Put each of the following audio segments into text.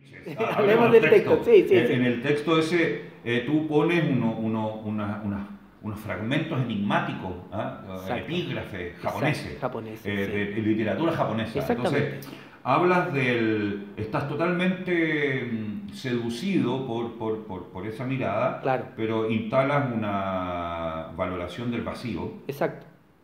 Hablemos del texto, sí, sí, En sí. el texto ese tú pones unos fragmentos enigmáticos, ¿ah? Exacto, Epígrafes exacto, japoneses, japoneses, sí. de literatura japonesa. Entonces, Exactamente, hablas del. Estás totalmente seducido por esa mirada, claro, pero instalas una valoración del vacío exacto,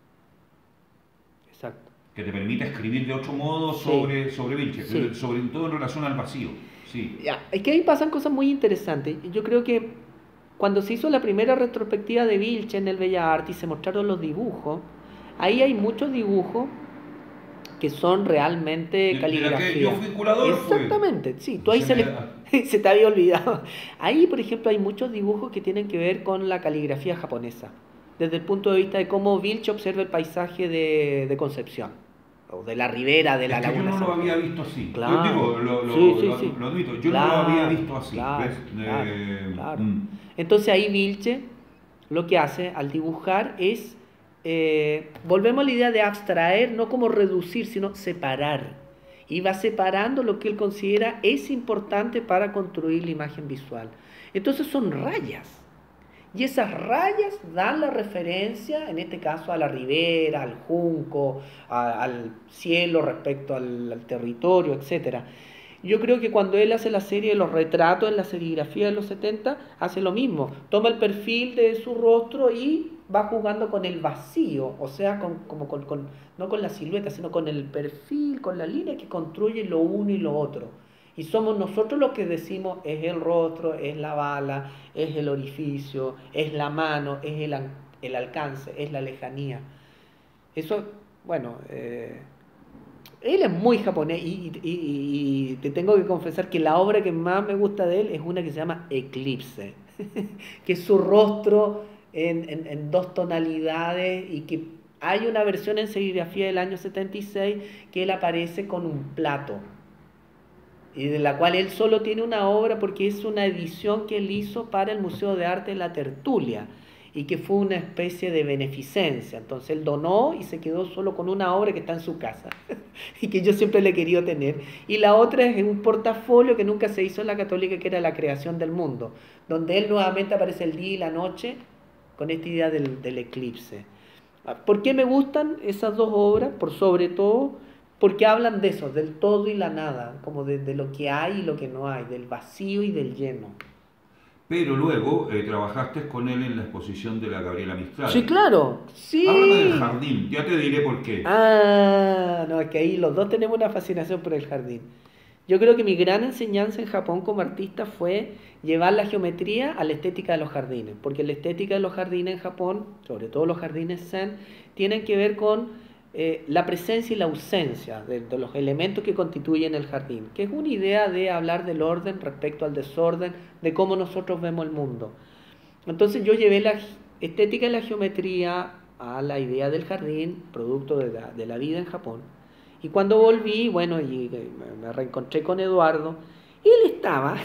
exacto. que te permite escribir de otro modo Sí, sobre Vilche, sí. sobre todo en relación al vacío. Sí. Ya, es que ahí pasan cosas muy interesantes. Yo creo que cuando se hizo la primera retrospectiva de Vilche en el Bellas Artes y se mostraron los dibujos, ahí hay muchos dibujos que son realmente De la que yo caligrafía. fui curador, pues. Exactamente, sí, tú ahí Se se, me, les, se te había olvidado. Ahí, por ejemplo, hay muchos dibujos que tienen que ver con la caligrafía japonesa, desde el punto de vista de cómo Vilche observa el paisaje de Concepción, o de la ribera de es la que yo Laguna no lo Santiago. había visto así. Yo Claro, digo, sí, sí, sí. lo admito, yo no lo había Claro, visto así. claro, ¿Ves? claro, claro. Entonces ahí Vilche lo que hace al dibujar es, volvemos a la idea de abstraer, no como reducir, sino separar. Y va separando lo que él considera es importante para construir la imagen visual. Entonces son rayas. Y esas rayas dan la referencia, en este caso, a la ribera, al junco, al cielo respecto al territorio, etcétera. Yo creo que cuando él hace la serie de los retratos en la serigrafía de los 70 hace lo mismo. Toma el perfil de su rostro y va jugando con el vacío, o sea, no con la silueta, sino con el perfil, con la línea que construye lo uno y lo otro. Y somos nosotros los que decimos es el rostro, es la bala, es el orificio, es la mano, es el alcance, es la lejanía. Eso, bueno, él es muy japonés y te tengo que confesar que la obra que más me gusta de él es una que se llama Eclipse, que es su rostro en dos tonalidades y que hay una versión en serigrafía del año 76 que él aparece con un plato y de la cual él solo tiene una obra porque es una edición que él hizo para el Museo de Arte de la Tertulia y que fue una especie de beneficencia. Entonces él donó y se quedó solo con una obra que está en su casa y que yo siempre le he querido tener. Y la otra es un portafolio que nunca se hizo en la Católica, que era La creación del mundo, donde él nuevamente aparece el día y la noche con esta idea del eclipse. ¿Por qué me gustan esas dos obras? Por sobre todo porque hablan de eso, del todo y la nada, como de lo que hay y lo que no hay, del vacío y del lleno. Pero luego trabajaste con él en la exposición de la Gabriela Sí, Mistral. claro, Háblame del sí. jardín, ya te diré por qué. Ah, no, es que ahí los dos tenemos una fascinación por el jardín. Yo creo que mi gran enseñanza en Japón como artista fue llevar la geometría a la estética de los jardines, porque la estética de los jardines en Japón, sobre todo los jardines zen, tienen que ver con la presencia y la ausencia de los elementos que constituyen el jardín, que es una idea de hablar del orden respecto al desorden, de cómo nosotros vemos el mundo. Entonces yo llevé la estética y la geometría a la idea del jardín, producto de la vida en Japón. Y cuando volví, bueno, y me reencontré con Eduardo, y él estaba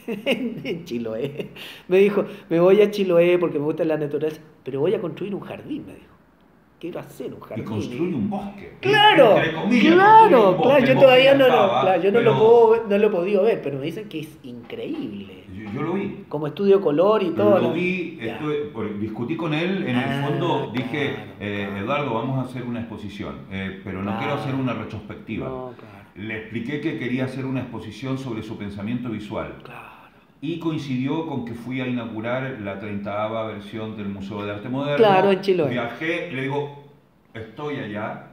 en Chiloé. Me dijo, me voy a Chiloé porque me gusta la naturaleza, pero voy a construir un jardín, me dijo. Quiero hacer un Y jardín. construye un bosque. Entre Claro, comillas, construye un claro, claro, bosque. El yo bosque ya todavía no lo, claro, estaba, yo no lo pero puedo, no lo he podido ver, pero me dicen que es increíble. yo lo vi. Como estudio color y todo, Lo ¿no? vi, Ya. discutí con él, en el Ah, fondo dije, claro, claro, Eduardo, vamos a hacer una exposición, pero no quiero hacer claro. una retrospectiva. No, claro, Le expliqué que quería hacer una exposición sobre su pensamiento visual claro. y coincidió con que fui a inaugurar la 30ª versión del Museo de Arte Claro, en Moderno, Chiloé. viajé y le digo, estoy allá,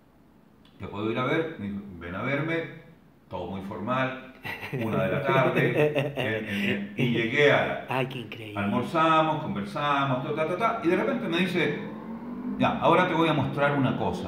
¿te puedo ir a ver? Me dijo, ven a verme, todo muy formal, 1 de la tarde, y llegué a, Ay, qué increíble. almorzamos, conversamos, y de repente me dice, ya, ahora te voy a mostrar una cosa.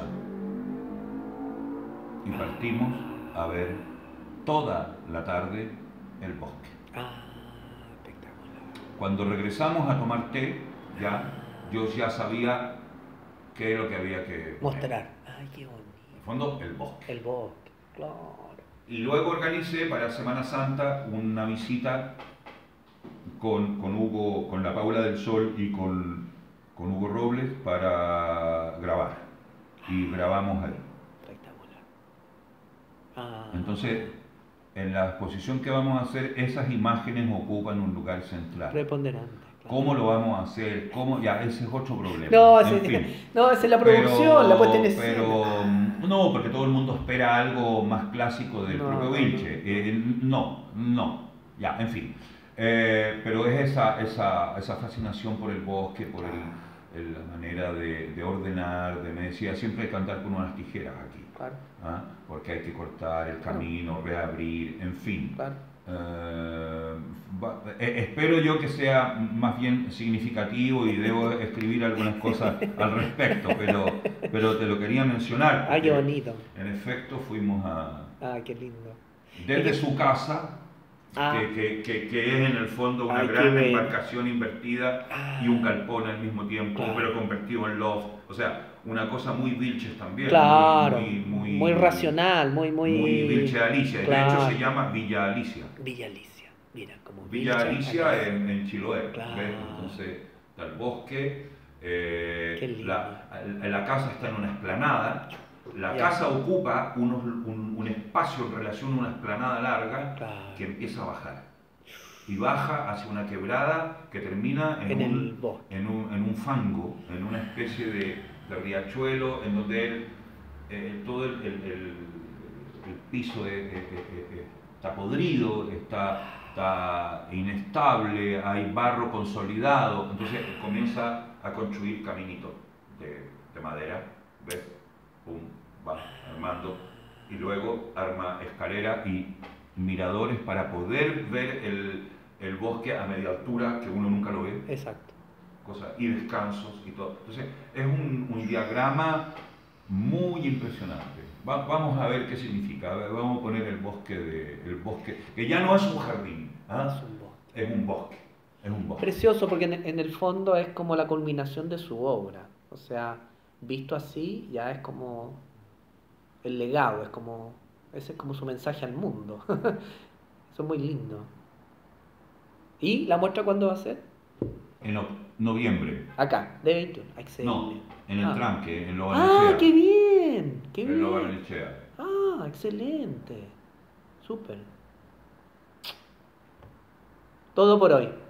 Y partimos a ver toda la tarde el bosque. Ah, espectacular. Cuando regresamos a tomar té, ya, Ah, yo ya sabía qué es lo que había que poner. mostrar. Ay, qué En el bonito. fondo, el bosque. El bosque, claro. Y luego organicé para Semana Santa una visita con Hugo, con la Paula del Sol y con Hugo Robles para grabar. Y grabamos ahí. Espectacular. Ah, Entonces, en la exposición que vamos a hacer, esas imágenes ocupan un lugar central. Preponderante. Claro. ¿Cómo lo vamos a hacer? ¿Cómo? Ya, ese es otro problema. No, En fin. no, esa es la producción, la puesta en Pero escena. no, porque todo el mundo espera algo más clásico del propio Vilche. No. Ya, en fin. Pero es esa fascinación por el bosque, por la manera de ordenar, me decía, siempre hay que andar con unas tijeras aquí. Claro. ¿Ah? Porque hay que cortar el camino, reabrir, en fin. Claro. Espero yo que sea más bien significativo y debo escribir algunas cosas al respecto, pero te lo quería mencionar. Ah, qué bonito. En efecto, fuimos a... Ah, qué lindo. Desde su casa, que es en el fondo una gran embarcación invertida y un galpón al mismo tiempo, pero convertido en loft. O sea, una cosa muy Vilches también. Claro, muy racional, muy Vilche Alicia. Claro. De hecho se llama Villa Alicia. Villa Alicia, mira, como Villa Alicia en Chiloé. Claro. ¿Ves? Entonces está el bosque, Qué lindo. la casa está en una explanada. La casa ocupa un espacio en relación a una explanada larga que empieza a bajar. Y baja hacia una quebrada que termina en un fango, en una especie de riachuelo, en donde todo el piso está podrido, está inestable, hay barro consolidado. Entonces comienza a construir caminitos de madera, ¿ves? Pum, va armando, y luego arma escalera y miradores para poder ver el bosque a media altura, que uno nunca lo ve. Exacto. Y descansos y todo. Entonces es un diagrama muy impresionante. Vamos a ver qué significa. Vamos a poner el bosque, que ya no es un jardín, ¿ah? Es un bosque. Precioso, porque en el fondo es como la culminación de su obra. O sea, visto así, ya es como el legado, ese es como su mensaje al mundo. Eso es muy lindo. ¿Y la muestra cuándo va a ser? En noviembre. Acá, de 21. Excelente. No, en el tranque, en Lo ¡Ah, qué bien! ¡Qué bien! En Lo Barnechea. Ah, excelente. Súper. Todo por hoy.